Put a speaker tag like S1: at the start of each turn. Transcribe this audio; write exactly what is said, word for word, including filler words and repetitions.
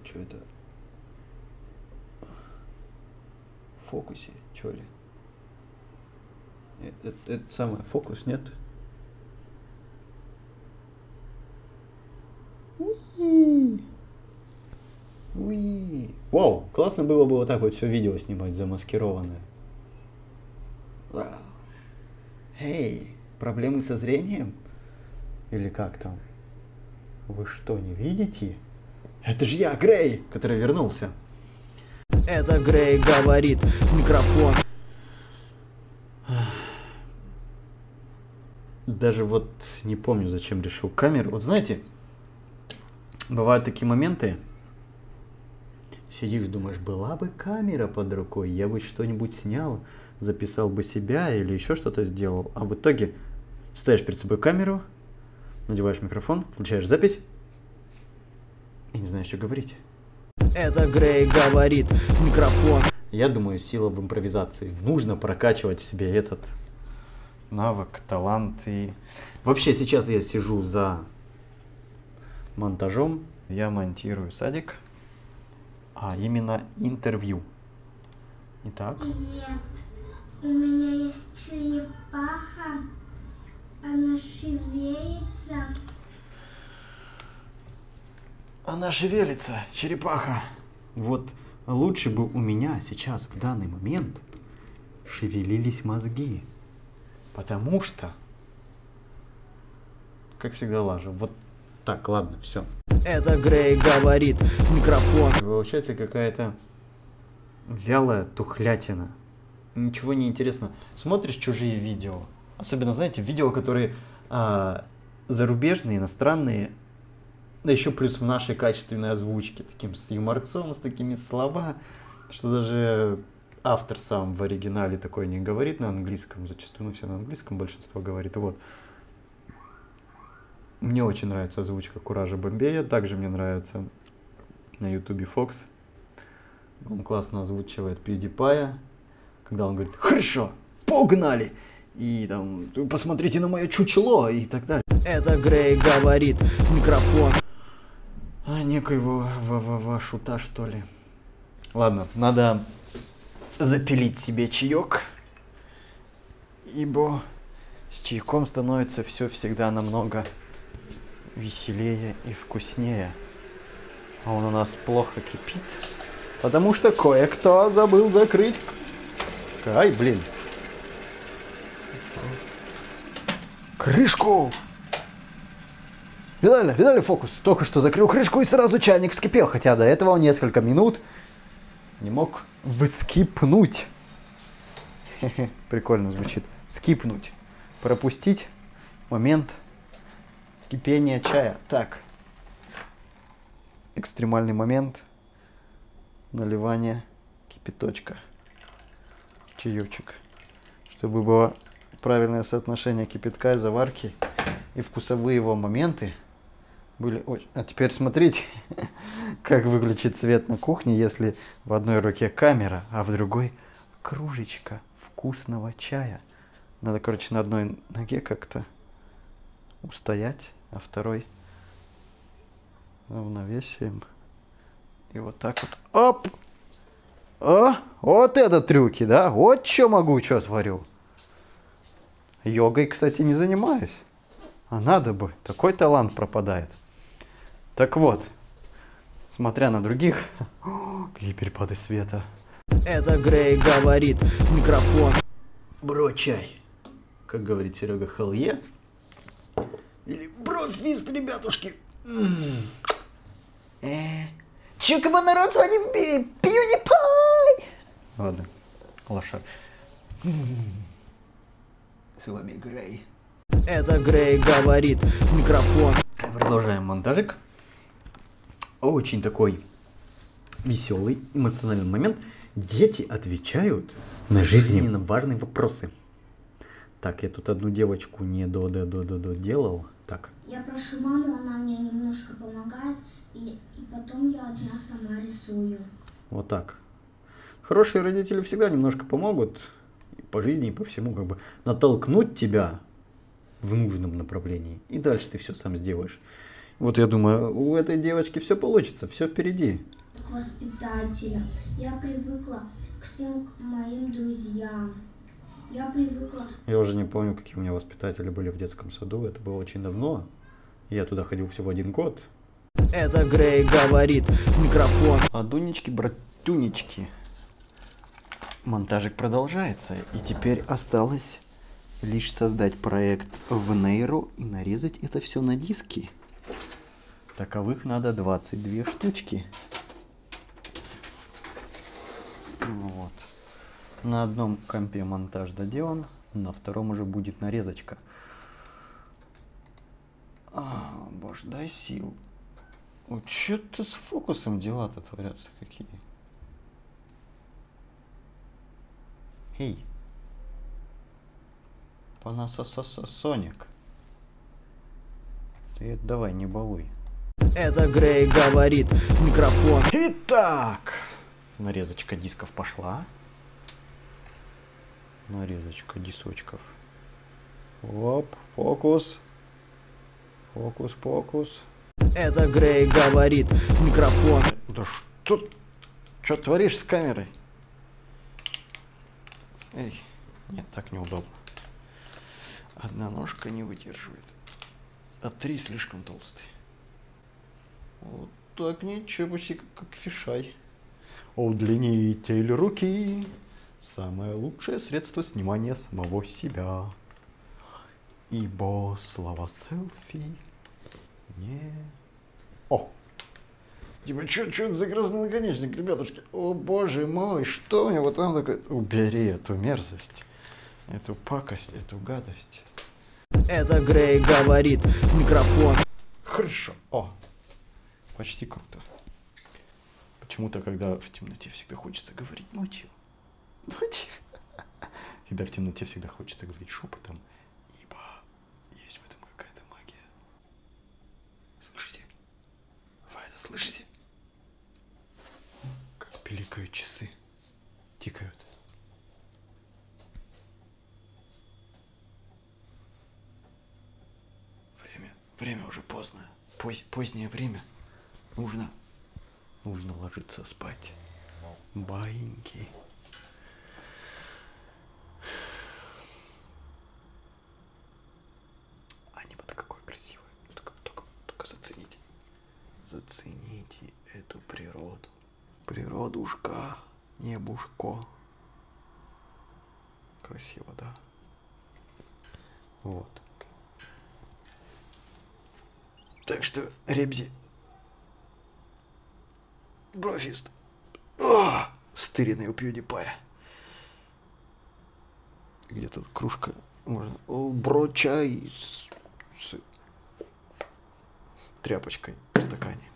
S1: что это? В фокусе, что ли? Это, это, это самое, фокус, нет? Уи. Уи. Вау, классно было бы вот так вот все видео снимать замаскированное. Вау. Эй, проблемы со зрением? Или как там? Вы что, не видите? Это же я, Грей, который вернулся.
S2: Это Грей говорит в микрофон.
S1: Даже вот не помню, зачем решил камеру. Вот знаете, бывают такие моменты. Сидишь, думаешь, была бы камера под рукой, я бы что-нибудь снял, записал бы себя или еще что-то сделал. А в итоге ставишь перед собой камеру, надеваешь микрофон, включаешь запись и не знаешь, что говорить.
S2: Это Грей говорит в микрофон.
S1: Я думаю, сила в импровизации. Нужно прокачивать в себе этот навык, талант. И вообще сейчас я сижу за монтажом. Я монтирую садик, а именно интервью. Итак.
S3: Привет. У меня есть черепаха. Она шевелится.
S1: Она шевелится, черепаха. Вот лучше бы у меня сейчас, в данный момент, шевелились мозги. Потому что, как всегда, лажу. Вот так, ладно, все.
S2: Это Грей говорит в микрофон.
S1: Получается какая-то вялая тухлятина. Ничего не интересно. Смотришь чужие видео. Особенно, знаете, видео, которые а, зарубежные, иностранные. Да еще плюс в нашей качественной озвучке, таким с юморцом, с такими слова, что даже автор сам в оригинале такое не говорит на английском, зачастую, ну все на английском большинство говорит. Вот. Мне очень нравится озвучка Куража Бомбея, также мне нравится на ютубе Фокс. Он классно озвучивает PewDiePie, когда он говорит: хорошо, погнали! И там, посмотрите на мое чучело, и так далее.
S2: Это Грей говорит в микрофон.
S1: А, некоего ва-ва-ва шута, что ли. Ладно, надо запилить себе чаек, ибо с чайком становится все всегда намного веселее и вкуснее. А он у нас плохо кипит, потому что кое-кто забыл закрыть... Ай, блин. Крышку! Видали, видали фокус? Только что закрыл крышку и сразу чайник вскипел, хотя до этого он несколько минут не мог выскипнуть. Прикольно звучит. Скипнуть. Пропустить момент кипения чая. Так. Экстремальный момент наливания кипяточка. Чаечек. Чтобы было правильное соотношение кипятка и заварки и вкусовые его моменты были очень... А теперь смотрите, как выглядит свет на кухне, если в одной руке камера, а в другой кружечка вкусного чая. Надо, короче, на одной ноге как-то устоять, а второй равновесием. И вот так вот. Оп! О, вот это трюки, да? Вот что могу, что творю. Йогой, кстати, не занимаюсь. А надо бы. Такой талант пропадает. Так вот, смотря на других, о, какие перепады света.
S2: Это Грей говорит в микрофон.
S1: Бро, чай. Как говорит Серега, хелле. Или бро-фист, ребятушки.
S2: Чукова, народ, с вами PewDiePie.
S1: Ладно, лошадь. С вами Грей.
S2: Это Грей говорит в микрофон.
S1: Продолжаем монтажик. Очень такой веселый, эмоциональный момент. Дети отвечают на жизненно важные вопросы. Так, я тут одну девочку не до до до до до делал. Так.
S3: Я прошу маму, она мне немножко помогает, и, и потом я одна сама рисую.
S1: Вот так. Хорошие родители всегда немножко помогут и по жизни, и по всему, как бы натолкнуть тебя в нужном направлении. И дальше ты все сам сделаешь. Вот я думаю, у этой девочки все получится, все впереди.
S3: К воспитателям. Я привыкла к всем моим друзьям. Я привыкла...
S1: Я уже не помню, какие у меня воспитатели были в детском саду. Это было очень давно. Я туда ходил всего один год.
S2: Это Грей говорит в микрофон.
S1: А Дунечки, братюнечки. Монтажик продолжается. И теперь осталось лишь создать проект в нейро и нарезать это все на диски. Таковых надо двадцать две штучки. Вот. На одном компе монтаж доделан, на втором уже будет нарезочка. А, боже, дай сил. Вот что-то с фокусом дела-то творятся какие. Эй. Panasonic. Ты давай, не балуй.
S2: Это Грей говорит в микрофон.
S1: Итак, нарезочка дисков пошла. Нарезочка дисочков. Оп, фокус. Фокус, фокус.
S2: Это Грей говорит в микрофон.
S1: Да что, что творишь с камерой? Эй, нет, так неудобно. Одна ножка не выдерживает, а три слишком толстые. Вот так ничего, почти как, как фишай. Удлинитель руки. Самое лучшее средство снимания самого себя. Ибо слова селфи не... О! Типа, что это за грозный наконечник, ребятушки? О, боже мой, что у меня вот там такое? Убери эту мерзость, эту пакость, эту гадость.
S2: Это Грей говорит в микрофон.
S1: Хорошо. О! Почти круто. Почему-то, когда в темноте всегда хочется говорить ночью. Ночью. Когда в темноте всегда хочется говорить шепотом, ибо есть в этом какая-то магия. Слышите? Вы это слышите? Как пиликают часы. Тикают. Время. Время уже поздно. Поз, позднее время. Нужно. Нужно ложиться спать. Баиньки. А небо какое красивое. Только, только, только зацените. Зацените эту природу. Природушка, небушко. Красиво, да? Вот. Так что, ребзи. Брофист. О, стыренный у PewDiePie. Где тут кружка? Можно. О, бро, чай с, с тряпочкой в стакане.